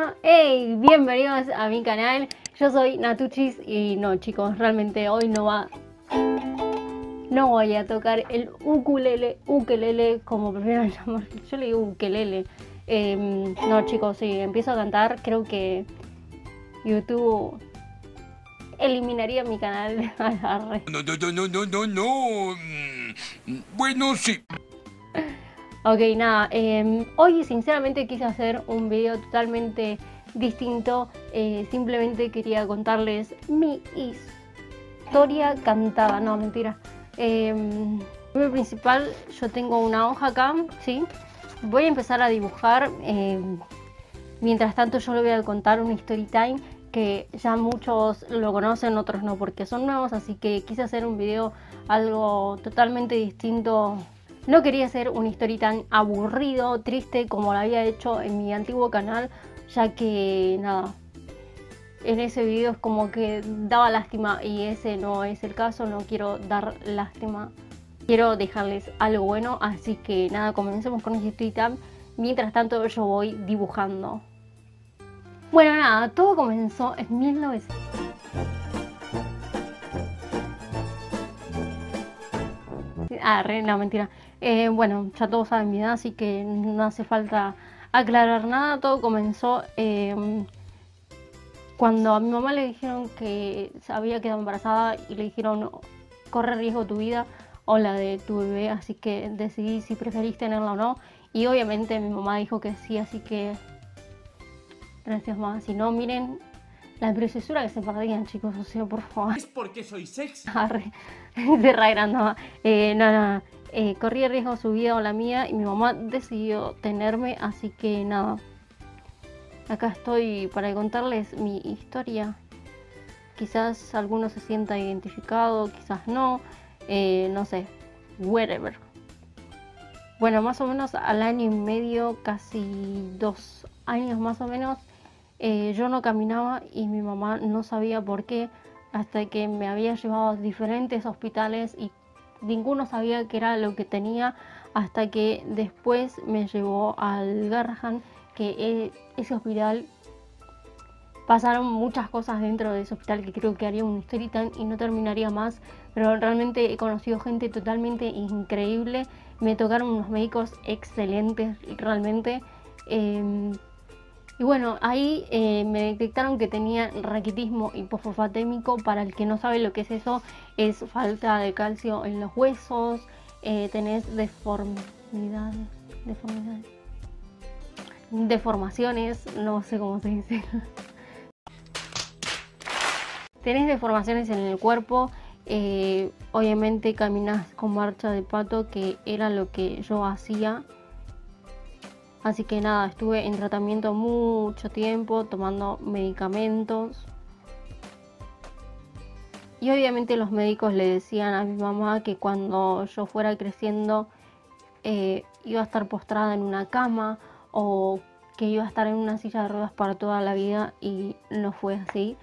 Hola, hey, bienvenidos a mi canal. Yo soy Natuchis y no, chicos, realmente hoy no voy a tocar el ukelele, como prefieran llamar. Yo le digo ukelele. No, chicos, si empiezo a cantar, creo que YouTube eliminaría mi canal. No. Bueno, sí. Ok, nada, hoy sinceramente quise hacer un video totalmente distinto. Simplemente quería contarles mi historia cantada, no, mentira. Primero principal, yo tengo una hoja acá, ¿sí? Voy a empezar a dibujar. Mientras tanto yo le voy a contar un story time que ya muchos lo conocen, otros no, porque son nuevos, así que quise hacer un video algo totalmente distinto. No quería hacer un story tan aburrido, triste, como lo había hecho en mi antiguo canal, ya que nada, en ese video es como que daba lástima y ese no es el caso, no quiero dar lástima. Quiero dejarles algo bueno, así que nada, comencemos con este story time. Mientras tanto yo voy dibujando. Bueno, nada, todo comenzó en 1900. No, mentira. Bueno, ya todos saben mi edad, así que no hace falta aclarar nada. Todo comenzó cuando a mi mamá le dijeron que se había quedado embarazada y le dijeron: corre riesgo tu vida o la de tu bebé, así que decidí si preferís tenerla o no. Y obviamente mi mamá dijo que sí, así que gracias, mamá. Si no, miren la preciosura que se perdían, chicos, o sea, por favor. ¿Es porque soy sexy? Se re agrandaba. No. Corría riesgo su vida o la mía y mi mamá decidió tenerme, así que nada. Acá estoy para contarles mi historia. Quizás alguno se sienta identificado, quizás no. No sé, whatever. Bueno, más o menos al año y medio, casi 2 años más o menos, yo no caminaba y mi mamá no sabía por qué, hasta que me había llevado a diferentes hospitales y ninguno sabía qué era lo que tenía, hasta que después me llevó al Garrahan, que ese hospital pasaron muchas cosas dentro de ese hospital que creo que haría un story time y no terminaría más, pero realmente he conocido gente totalmente increíble. Me tocaron unos médicos excelentes realmente. Y bueno, ahí me detectaron que tenía raquitismo hipofosfatémico. Para el que no sabe lo que es eso, es falta de calcio en los huesos. Tenés deformaciones, no sé cómo se dice. Tenés deformaciones en el cuerpo. Obviamente caminas con marcha de pato, que era lo que yo hacía. Así que nada, estuve en tratamiento mucho tiempo, tomando medicamentos. Y obviamente los médicos le decían a mi mamá que cuando yo fuera creciendo iba a estar postrada en una cama o que iba a estar en una silla de ruedas para toda la vida, y no fue así.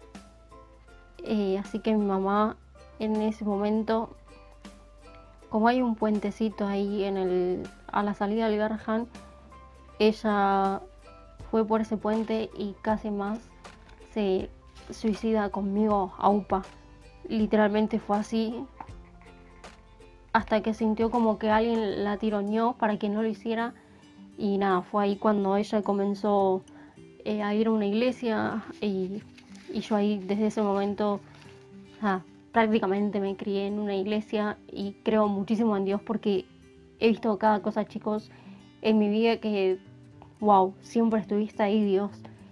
Así que mi mamá en ese momento, como hay un puentecito ahí a la salida del Garrahan, ella fue por ese puente y casi más se suicida conmigo a UPA. Literalmente fue así, hasta que sintió como que alguien la tironeó para que no lo hiciera. Y nada, fue ahí cuando ella comenzó a ir a una iglesia y yo ahí desde ese momento prácticamente me crié en una iglesia y creo muchísimo en Dios, porque he visto cada cosa, chicos, en mi vida que wow, siempre estuviste ahí, Dios.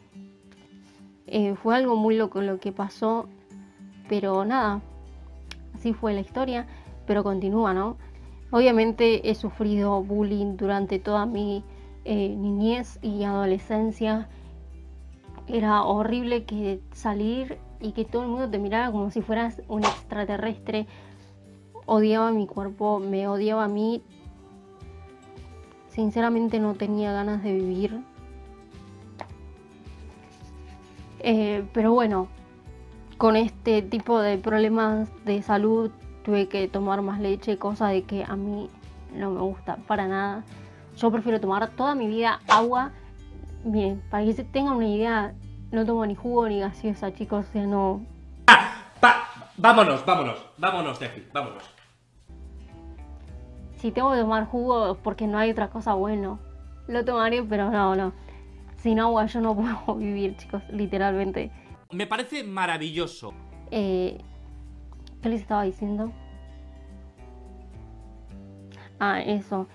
Fue algo muy loco lo que pasó, pero nada, así fue la historia, pero continúa, ¿no? Obviamente he sufrido bullying durante toda mi niñez y adolescencia. Era horrible que salir y que todo el mundo te mirara como si fueras un extraterrestre. Odiaba mi cuerpo, me odiaba a mí. Sinceramente no tenía ganas de vivir. Pero bueno, con este tipo de problemas de salud tuve que tomar más leche, cosa de que a mí no me gusta para nada. Yo prefiero tomar toda mi vida agua Miren, para que se tengan una idea, no tomo ni jugo ni gaseosa, chicos, o sea, no. Vámonos, Tefi, vámonos. Si tengo que tomar jugo porque no hay otra cosa, bueno, lo tomaré, pero no. Sin agua yo no puedo vivir, chicos, literalmente. Me parece maravilloso. ¿Qué les estaba diciendo? Eso.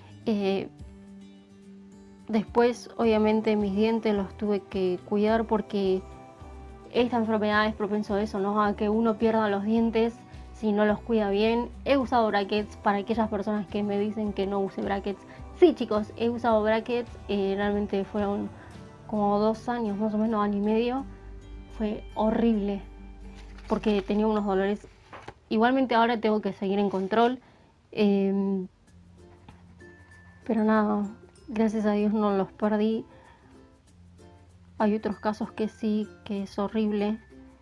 Después, obviamente, mis dientes los tuve que cuidar porque esta enfermedad es propenso a eso, ¿no? A que uno pierda los dientes si no los cuida bien. He usado brackets para aquellas personas que me dicen que no use brackets. Sí, chicos, he usado brackets. Realmente fueron como 2 años, más o menos, año y medio. Fue horrible porque tenía unos dolores. Igualmente ahora tengo que seguir en control. Pero nada, gracias a Dios no los perdí. Hay otros casos que sí, que es horrible.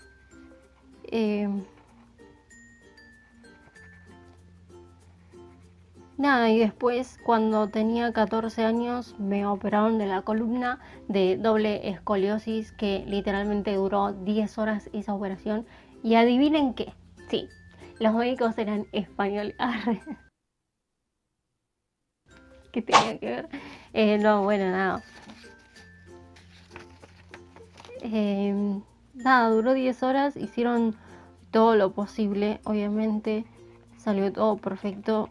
Nada, y después cuando tenía 14 años me operaron de la columna de doble escoliosis, que literalmente duró 10 horas esa operación. Y adivinen qué, sí, los médicos eran españoles. ¿Qué tenía que ver? No, bueno, nada. Nada, duró 10 horas, hicieron todo lo posible, obviamente salió todo perfecto.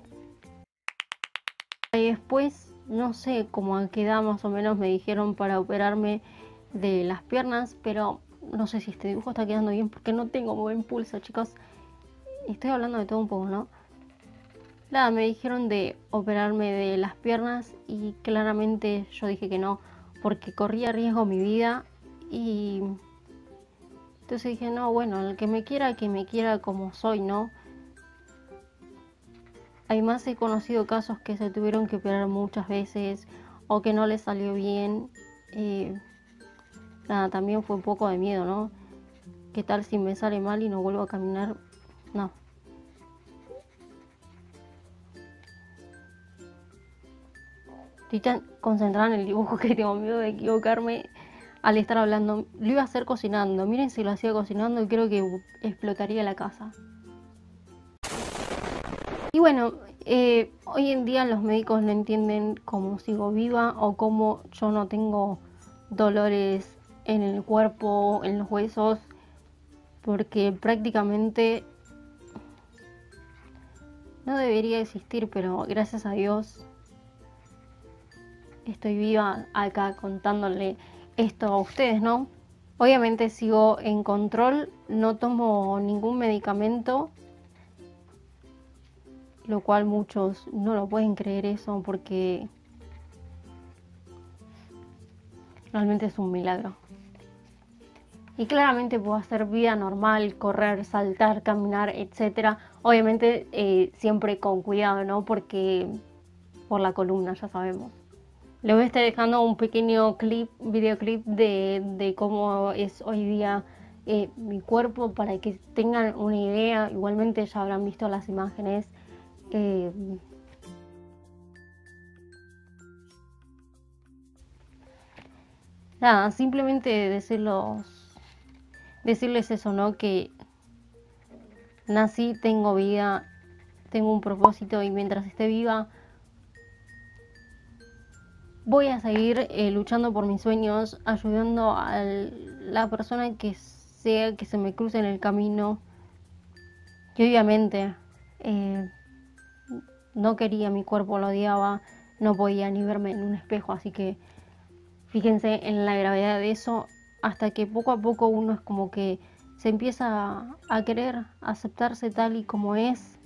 Y después, no sé cómo a qué edad más o menos me dijeron para operarme de las piernas, pero no sé si este dibujo está quedando bien porque no tengo buen pulso, chicos. Estoy hablando de todo un poco, ¿no? Nada, me dijeron de operarme de las piernas y claramente yo dije que no, porque corría riesgo mi vida. Y entonces dije, no, bueno, el que me quiera como soy, ¿no? Además he conocido casos que se tuvieron que operar muchas veces o que no les salió bien. Nada, también fue un poco de miedo, ¿no? ¿Qué tal si me sale mal y no vuelvo a caminar? No. Estoy tan concentrada en el dibujo que tengo miedo de equivocarme al estar hablando. Lo iba a hacer cocinando. Miren si lo hacía cocinando y creo que explotaría la casa. Y bueno, hoy en día los médicos no entienden cómo sigo viva o cómo yo no tengo dolores en el cuerpo, en los huesos, porque prácticamente no debería existir, pero gracias a Dios estoy viva acá contándole esto a ustedes, ¿no? Obviamente sigo en control, no tomo ningún medicamento, lo cual muchos no lo pueden creer eso porque realmente es un milagro. Y claramente puedo hacer vida normal, correr, saltar, caminar, etcétera. Obviamente siempre con cuidado, ¿no? Porque por la columna, ya sabemos. Les voy a estar dejando un pequeño videoclip de cómo es hoy día mi cuerpo para que tengan una idea. Igualmente ya habrán visto las imágenes. Nada, simplemente decirles eso, ¿no? Que nací, tengo vida, tengo un propósito y mientras esté viva voy a seguir luchando por mis sueños, ayudando a la persona que sea que se me cruce en el camino. Y obviamente no quería, mi cuerpo lo odiaba, no podía ni verme en un espejo, así que fíjense en la gravedad de eso, hasta que poco a poco uno es como que se empieza a querer, a aceptarse tal y como es.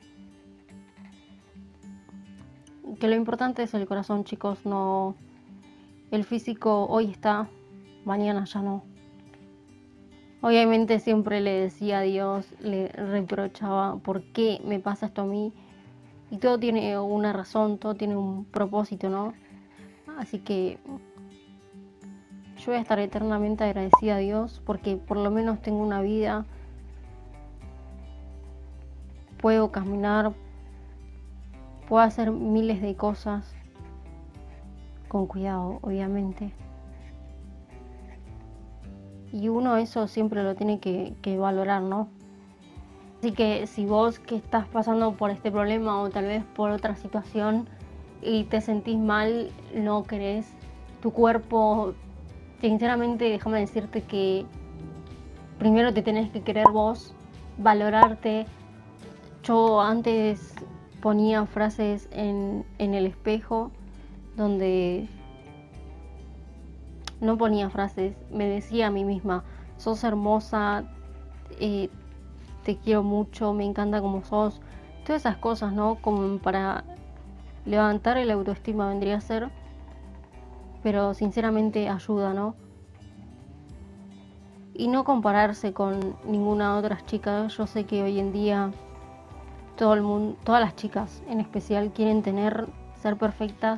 Que lo importante es el corazón, chicos, no el físico. Hoy está, mañana ya no. Obviamente siempre le decía a Dios, le reprochaba por qué me pasa esto a mí. Y todo tiene una razón, todo tiene un propósito, ¿no? Así que yo voy a estar eternamente agradecida a Dios porque por lo menos tengo una vida, puedo caminar, puedo hacer miles de cosas con cuidado, obviamente. y uno eso siempre lo tiene que valorar, ¿no? Así que si vos que estás pasando por este problema o tal vez por otra situación y te sentís mal, no querés tu cuerpo, sinceramente déjame decirte que primero te tenés que querer vos, valorarte. Yo antes ponía frases en el espejo donde no ponía frases, me decía a mí misma, sos hermosa, te quiero mucho, me encanta como sos, todas esas cosas, ¿no? Como para levantar el autoestima vendría a ser, pero sinceramente ayuda, ¿no? Y no compararse con ninguna otra chica. Yo sé que hoy en día todo el mundo, todas las chicas en especial quieren ser perfectas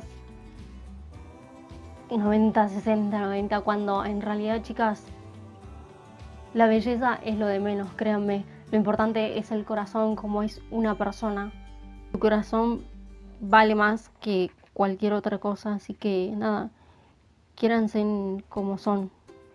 90, 60, 90, cuando en realidad, chicas, la belleza es lo de menos, créanme. Lo importante es el corazón, como es una persona. Tu corazón vale más que cualquier otra cosa, así que nada, quiéranse como son.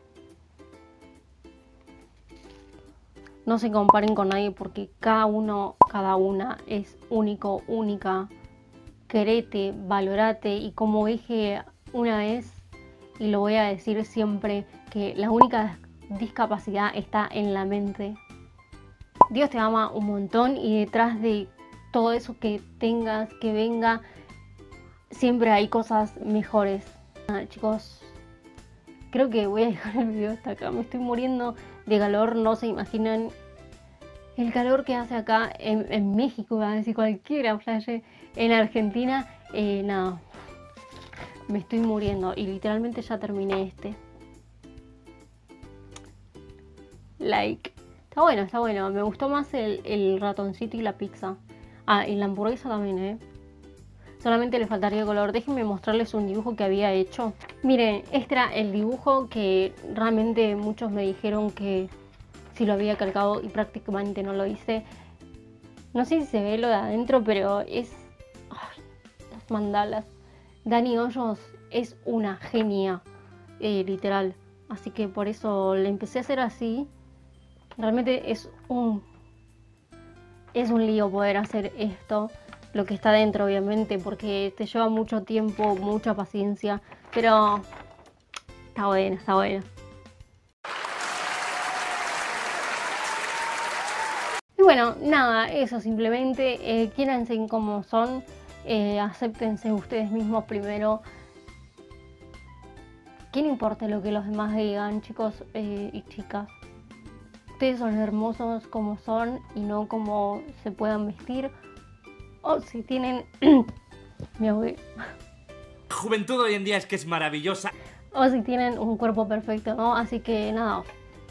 No se comparen con nadie porque cada uno, cada una es único, única. Querete, valorate, y como dije una vez, y lo voy a decir siempre, que la única discapacidad está en la mente. Dios te ama un montón y detrás de todo eso que tengas, que venga, siempre hay cosas mejores. Nada, chicos, creo que voy a dejar el video hasta acá. Me estoy muriendo de calor, no se imaginan el calor que hace acá en México, va a decir cualquiera, flash, en Argentina, nada, me estoy muriendo y literalmente ya terminé este. Like, está bueno, me gustó más el ratoncito y la pizza. Ah, y la hamburguesa también, solamente le faltaría color. Déjenme mostrarles un dibujo que había hecho. Miren, este era el dibujo que realmente muchos me dijeron que si lo había calcado y prácticamente no lo hice. No sé si se ve lo de adentro, pero es... Ay, las mandalas. Dani Hoyos es una genia, literal. Así que por eso le empecé a hacer así. Realmente es un lío poder hacer esto. Lo que está dentro, obviamente, porque te lleva mucho tiempo, mucha paciencia. Pero está bueno, está bueno. Y bueno, nada, eso simplemente, quiéranse como son, acéptense ustedes mismos primero. ¿Quién importa lo que los demás digan, chicos y chicas? Ustedes son hermosos como son y no como se puedan vestir. O si tienen... Me ahogué. La juventud hoy en día es que es maravillosa. O si tienen un cuerpo perfecto, ¿no? Así que nada.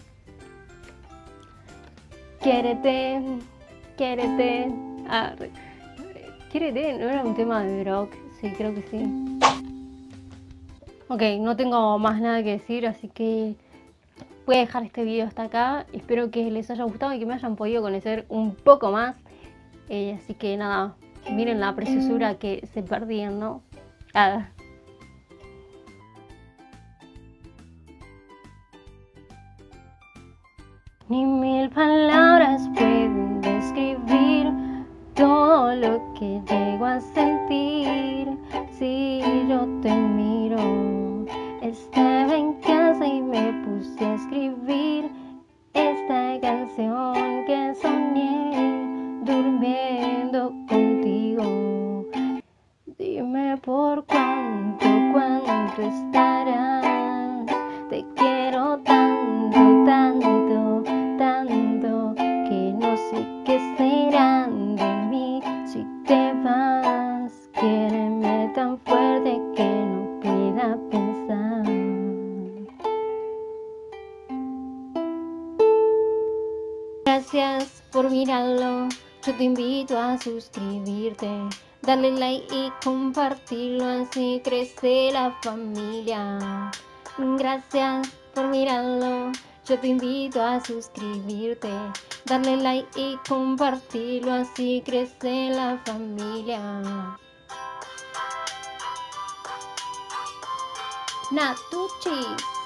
Quiérete, quiérete. Ah, quiérete, ¿no era un tema de Brock? Sí, creo que sí. Ok, no tengo más nada que decir, así que voy a dejar este video hasta acá. Espero que les haya gustado y que me hayan podido conocer un poco más. Así que nada, miren la preciosura que se perdían, ¿no? Nada. Ni mil palabras pueden describir todo lo que llego a sentir. Si yo te miro, estaba en casa y me puse a escribir esta canción que soñé durmiendo contigo. Dime por cuánto estarás. Te quiero tanto, tanto, tanto, que no sé qué será de mí si te vas. Quiéreme tan fuerte que no pueda pensar. Gracias por mirarlo, yo te invito a suscribirte, darle like y compartirlo, así crece la familia. Gracias por mirarlo, yo te invito a suscribirte, darle like y compartirlo, así crece la familia. Natuchis.